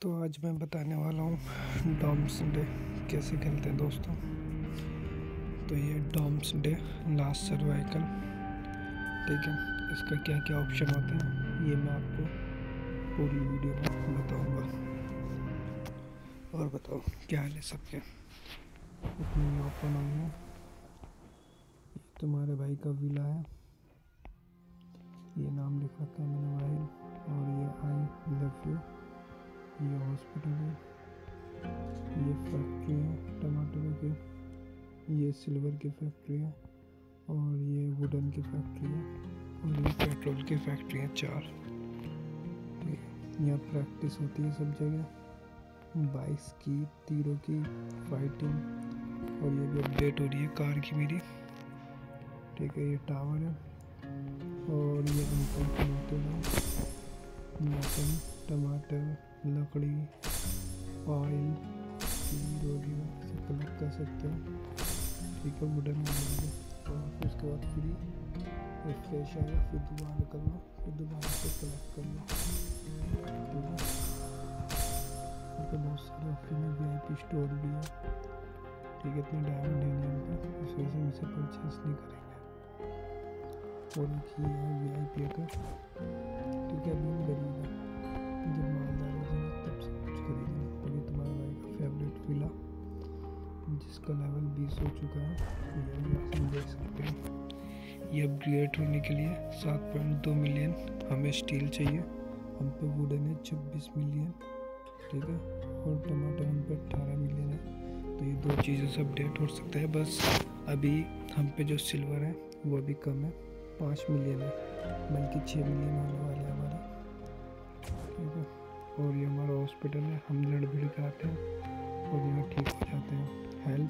तो आज मैं बताने वाला हूँ डॉम्स डे कैसे खेलते हैं दोस्तों। तो ये डॉम्स डे लास्ट सर्वाइकल, ठीक है। इसका क्या क्या ऑप्शन होते हैं ये मैं आपको पूरी वीडियो में बताऊँगा। और बताओ क्या हाल है सबके। इतनी ओपन हुई है, ये तुम्हारे भाई का विला है, ये नाम लिख रखा है मैंने भाई, और ये आई लव यू। ये हॉस्पिटल है, ये फैक्ट्री है टमाटरों की, ये सिल्वर की फैक्ट्री है, और ये वुडन की फैक्ट्री है, और ये पेट्रोल की फैक्ट्री है 4। यहाँ प्रैक्टिस होती है सब जगह, बाइक्स की, तीरों की, फाइटिंग। और ये भी अपडेट हो रही है कार की मेरी, ठीक है। ये टावर है, और ये मटन, टमाटर, लकड़ी, ऑयल, से कलेक्ट कर सकते हैं, ठीक है। वुडन और फिर उसके बाद फ्री फ्रेश आएगा, फिर दोबारा कर लो, फिर दोबारा से कलेक्ट कर लो, ठीक है। तो बहुत सारे ऑप्शन है, VIP स्टोर भी है, ठीक है। इतने डायमंड है नहीं इनका, इस वजह से हम इसे परचेस नहीं करेंगे। और एक ये है VIP का, ठीक है। अभी हम गरीब है, जब मालदार हो जाएंगे तब सब कुछ खरीदेंगे। अभी तुम्हारे भाई का फेवरेट विला जिसका लेवल 20 हो चुका है, ये हम देख सकते हैं। ये अपग्रेड होने के लिए 7.2 मिलियन हमें स्टील चाहिए, हम पे वुडन है 26 मिलियन, ठीक है। और टमाटर हम पे 18 मिलियन है। तो ये 2 चीज़ों से अपडेट हो सकता है। बस अभी हम पे जो सिल्वर है वो भी कम है, 5 मिलियन है, बल्कि 6 मिलियन होने वाले हैं हमारे, ठीक है। और ये हमारा हॉस्पिटल है, हम लड़ भिड़ के आते हैं और यहाँ ठीक हो जाते हैं। हेल्प,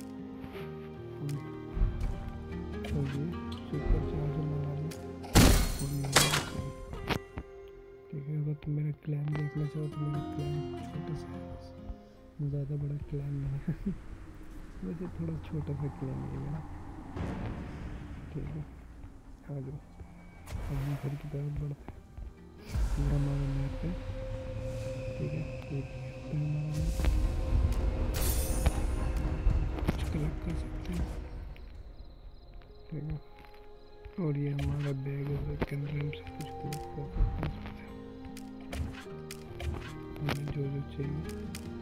और ये सुपर चार्जर लगा लो, और ये ठीक है। अगर तुम मेरा क्लैन देखना चाहो तो मेरा क्लैन छोटा सा है, ज़्यादा बड़ा क्लैन नहीं है मुझे थोड़ा छोटा सा क्लैन है मेरा, ठीक है। आ जाओ, हम घर की तरफ बढ़ते हैं। ये हमारा मैप है, ठीक है। एक हमारा कुछ कलेक्ट कर सकते हैं, ठीक है। और ये हमारा बैग है, बैग के अंदर हम सब कुछ कलेक्ट कर सकते हैं, हमें जो जो चाहिए।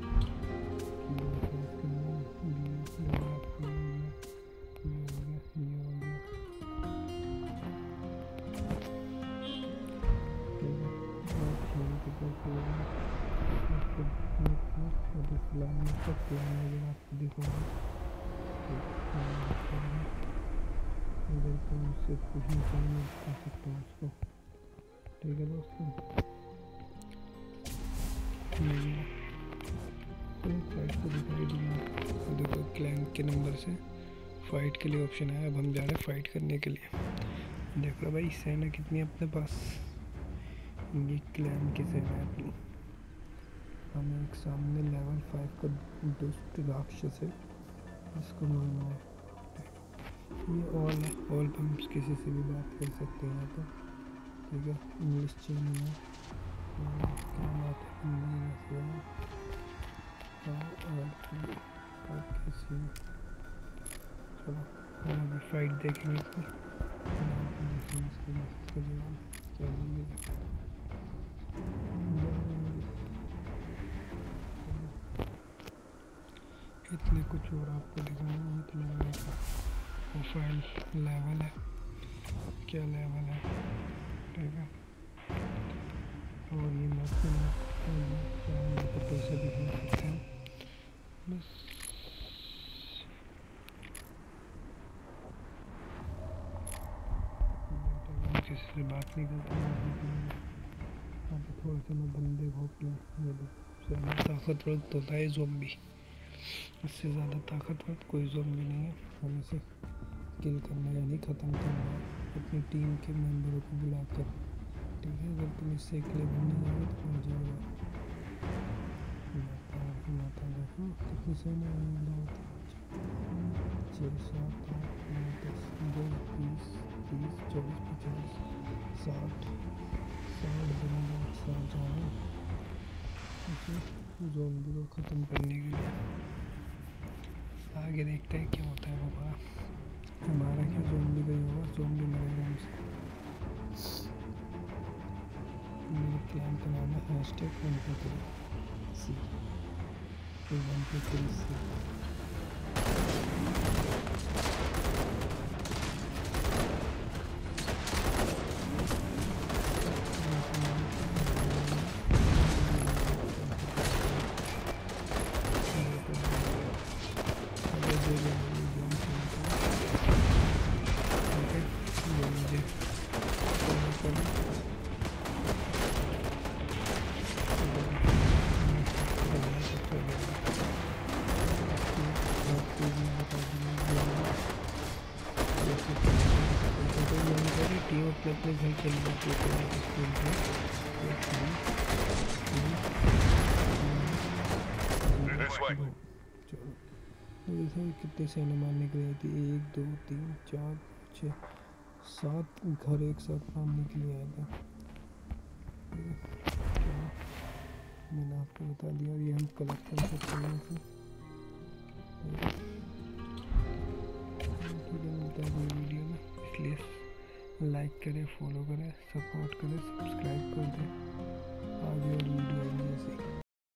से कुछ निकालने कर सकते हैं उसको, ठीक है दोस्तों। फाइट को दिखाई दूँगा, देखो क्लैंक के नंबर से फाइट के लिए ऑप्शन है। अब हम जा रहे हैं फाइट करने के लिए। देखो भाई सेना कितनी है अपने पास, ये क्लैन की सेना है अपनी। हमें एक सामने लेवल 5 का दुष्ट राक्षस है, इसको मारना है। ये ऑल है, ऑल पे हम किसी से भी बात कर सकते हैं यहाँ पर, ठीक है। इंग्लिश चैनल है, क्या बात है, और कैसी चलो अभी फाइट देखेंगे इसकी, इसका जवाब क्या मिलेगा। इतने कुछ और आपको दिखाना है, तो मेरा प्रोफाइल लेवल है, क्या लेवल है, ठीक है। और ये तो पैसा भी दे सकते हैं, बस किसी से बात नहीं करता हूँ। थोड़ा सा मैं बंदे भोंक लूँ, सबसे ताकतवर तो होता है ज़ॉम्बी, इससे ज़्यादा ताकतवर कोई ज़ॉम्बी नहीं है। हमें इसे किल करना यानी ख़त्म करना है अपनी टीम के मेंबरों को बुलाकर, ठीक है। अगर तुम इससे अकेले बनने जाओगे तो हो जाएगा। माता देखो कितनी सेना है, 6, 7, 8, 9, 10, 20, 30, 40, 50, 60 बंदे साथ जा रहे हैं। ज़ॉम्बी को ख़त्म करने के लिए। आगे देखते हैं क्या होता है बाबा। हमारा क्या ज़ॉम्बी का ही होगा, ज़ॉम्बी मरेगा हमसे। मेरे प्लान का नाम है #123C 123C। टीम अपने अपने घर चली जाती है स्कूल पे। चलो जैसे कितने सेना मारने के लिए आती है, 1 2 3 4 6 7 घर एक साथ मारने के लिए आया था। मैंने आपको बता दिया। और ये हम कलेक्ट कर सकते हैं मिलता है कोई वीडियो में, इसलिए लाइक करें, फॉलो करें, सपोर्ट करें, सब्सक्राइब कर दें। आगे और वीडियो आएंगे ऐसे।